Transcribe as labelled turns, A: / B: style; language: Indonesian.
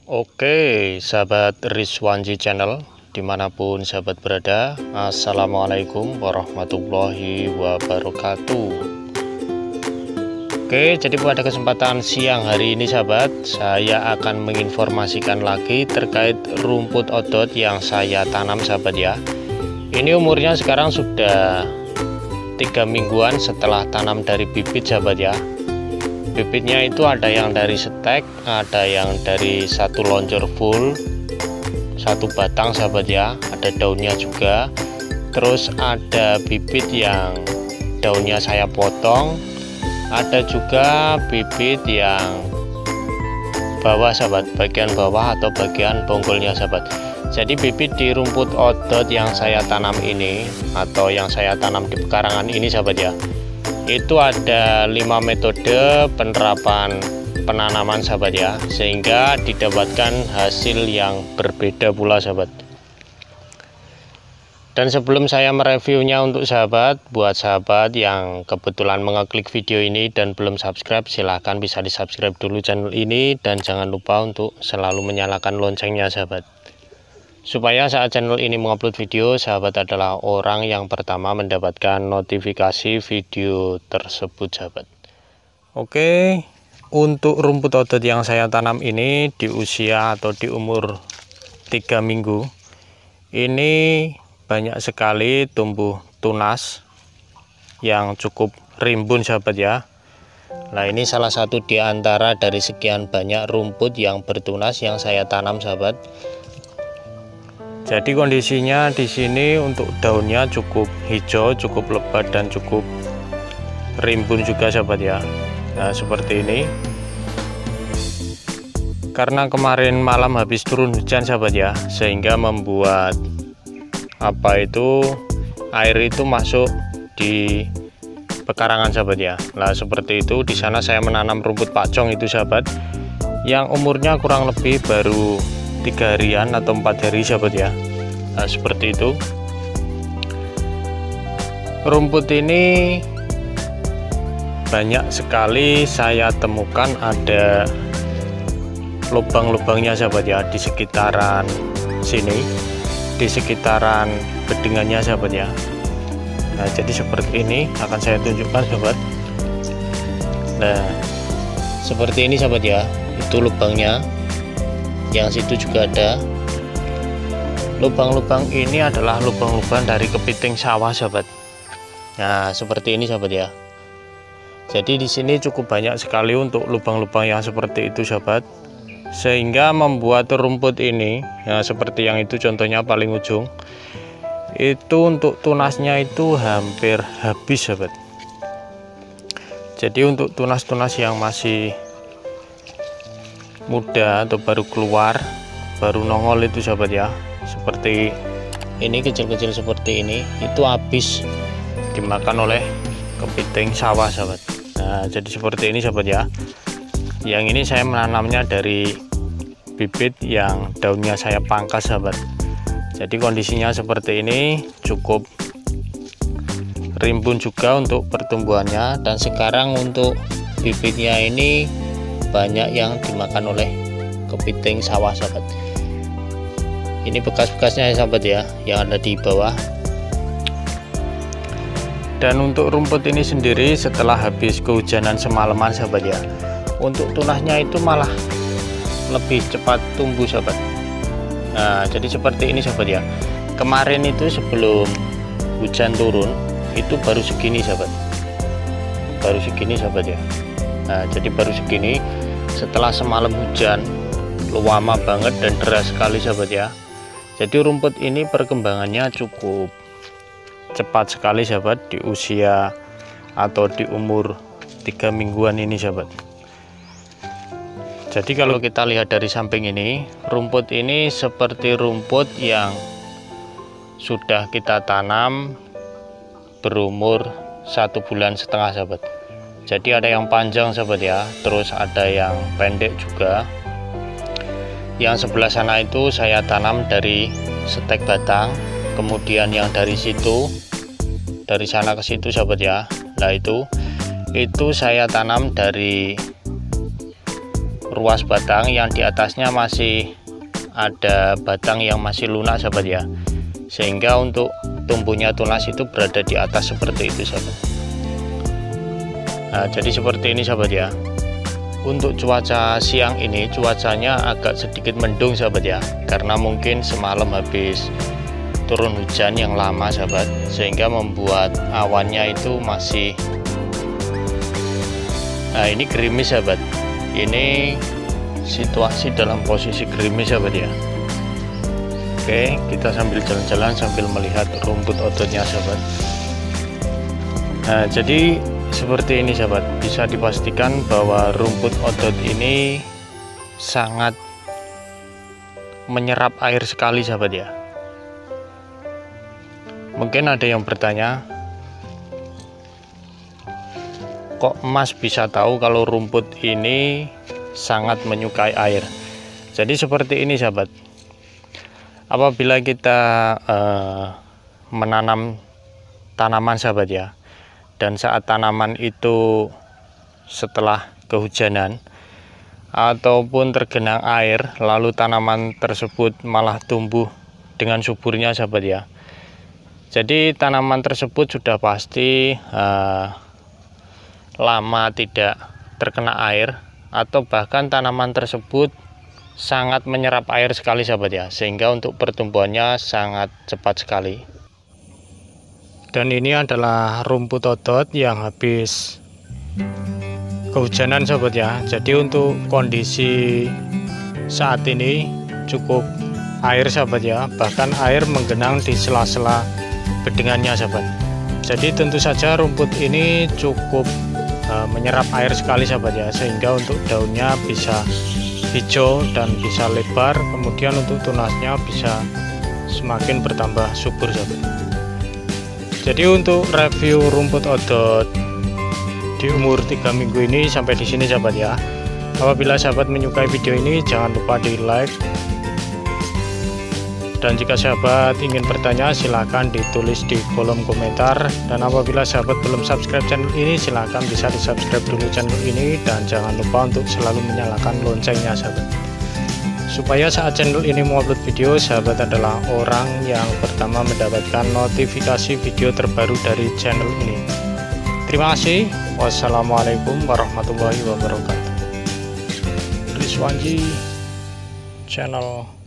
A: Oke, sahabat Rizwanji Channel, dimanapun sahabat berada, Assalamualaikum warahmatullahi wabarakatuh. Oke, jadi pada kesempatan siang hari ini sahabat, saya akan menginformasikan lagi terkait rumput odot yang saya tanam sahabat ya. Ini umurnya sekarang sudah 3 mingguan setelah tanam dari bibit sahabat ya. Bibitnya itu ada yang dari stek, ada yang dari satu loncor full, satu batang sahabat ya, ada daunnya juga. Terus ada bibit yang daunnya saya potong, ada juga bibit yang bawah sahabat, bagian bawah atau bagian bonggolnya sahabat. Jadi bibit di rumput odot yang saya tanam ini atau yang saya tanam di pekarangan ini sahabat ya, itu ada 5 metode penerapan penanaman sahabat ya, sehingga didapatkan hasil yang berbeda pula sahabat. Dan sebelum saya mereviewnya untuk sahabat, buat sahabat yang kebetulan mengeklik video ini dan belum subscribe, silahkan bisa di subscribe dulu channel ini, dan jangan lupa untuk selalu menyalakan loncengnya sahabat, supaya saat channel ini mengupload video, sahabat adalah orang yang pertama mendapatkan notifikasi video tersebut sahabat. Oke, untuk rumput odot yang saya tanam ini di usia atau di umur 3 minggu ini banyak sekali tumbuh tunas yang cukup rimbun sahabat ya. Nah, ini salah satu di antara dari sekian banyak rumput yang bertunas yang saya tanam sahabat. Jadi kondisinya di sini untuk daunnya cukup hijau, cukup lebat dan cukup rimbun juga sahabat ya. Nah, seperti ini. Karena kemarin malam habis turun hujan sahabat ya, sehingga membuat air itu masuk di pekarangan sahabat ya. Nah, seperti itu. Di sana saya menanam rumput pakcong itu sahabat, yang umurnya kurang lebih baru 3 harian atau 4 hari sahabat ya. Nah, seperti itu. Rumput ini banyak sekali saya temukan ada lubang-lubangnya sahabat ya, di sekitaran sini, di sekitaran bedingannya sahabat ya. Nah, jadi seperti ini akan saya tunjukkan sahabat. Nah, seperti ini sahabat ya, itu lubangnya. Yang situ juga ada. Lubang-lubang ini adalah lubang-lubang dari kepiting sawah sahabat. Nah, seperti ini sahabat ya. Jadi di sini cukup banyak sekali untuk lubang-lubang yang seperti itu sahabat, sehingga membuat rumput ini ya, seperti yang itu contohnya paling ujung itu, untuk tunasnya itu hampir habis sahabat. Jadi untuk tunas-tunas yang masih muda atau baru keluar, baru nongol itu sahabat ya, seperti ini, kecil-kecil seperti ini, itu habis dimakan oleh kepiting sawah sahabat. Nah, jadi seperti ini sahabat ya. Yang ini saya menanamnya dari bibit yang daunnya saya pangkas sahabat. Jadi kondisinya seperti ini, cukup rimbun juga untuk pertumbuhannya. Dan sekarang untuk bibitnya ini banyak yang dimakan oleh kepiting sawah sahabat. Ini bekas-bekasnya ya sahabat ya, yang ada di bawah. Dan untuk rumput ini sendiri setelah habis kehujanan semalaman sahabat ya, untuk tunasnya itu malah lebih cepat tumbuh sahabat. Nah, jadi seperti ini sahabat ya. Kemarin itu sebelum hujan turun itu baru segini sahabat, baru segini sahabat ya. Nah, jadi baru segini setelah semalam hujan lama banget dan deras sekali sahabat ya. Jadi rumput ini perkembangannya cukup cepat sekali sahabat di usia atau di umur 3 mingguan ini sahabat. Jadi kalau kita lihat dari samping ini, rumput ini seperti rumput yang sudah kita tanam berumur 1,5 bulan sahabat. Jadi ada yang panjang sahabat ya, terus ada yang pendek juga. Yang sebelah sana itu saya tanam dari stek batang, kemudian yang dari situ, dari sana ke situ sahabat ya. Nah, itu saya tanam dari ruas batang yang di atasnya masih ada batang yang masih lunak sahabat ya, sehingga untuk tumbuhnya tunas itu berada di atas seperti itu sahabat. Nah, jadi seperti ini sahabat ya. Untuk cuaca siang ini cuacanya agak sedikit mendung sahabat ya, karena mungkin semalam habis turun hujan yang lama sahabat, sehingga membuat awannya itu masih, nah ini gerimis sahabat. Ini situasi dalam posisi gerimis sahabat ya. Oke, kita sambil jalan-jalan sambil melihat rumput odotnya sahabat. Nah, jadi seperti ini sahabat, bisa dipastikan bahwa rumput odot ini sangat menyerap air sekali sahabat ya. Mungkin ada yang bertanya, kok Mas bisa tahu kalau rumput ini sangat menyukai air? Jadi seperti ini sahabat, apabila kita menanam tanaman sahabat ya, dan saat tanaman itu setelah kehujanan ataupun tergenang air, lalu tanaman tersebut malah tumbuh dengan suburnya sahabat ya. Jadi tanaman tersebut sudah pasti lama tidak terkena air, atau bahkan tanaman tersebut sangat menyerap air sekali sahabat ya, sehingga untuk pertumbuhannya sangat cepat sekali. Dan ini adalah rumput odot yang habis kehujanan sahabat ya. Jadi untuk kondisi saat ini cukup air sahabat ya, bahkan air menggenang di sela-sela bedengannya sahabat. Jadi tentu saja rumput ini cukup menyerap air sekali sahabat ya, sehingga untuk daunnya bisa hijau dan bisa lebar, kemudian untuk tunasnya bisa semakin bertambah subur sahabat. Jadi untuk review rumput odot di umur 3 minggu ini sampai di sini sahabat ya. Apabila sahabat menyukai video ini, jangan lupa di like, dan jika sahabat ingin bertanya silahkan ditulis di kolom komentar. Dan apabila sahabat belum subscribe channel ini, silahkan bisa di subscribe dulu channel ini, dan jangan lupa untuk selalu menyalakan loncengnya sahabat, supaya saat channel ini mengupload video, sahabat adalah orang yang pertama mendapatkan notifikasi video terbaru dari channel ini. Terima kasih. Wassalamualaikum warahmatullahi wabarakatuh. Rizwanji Channel.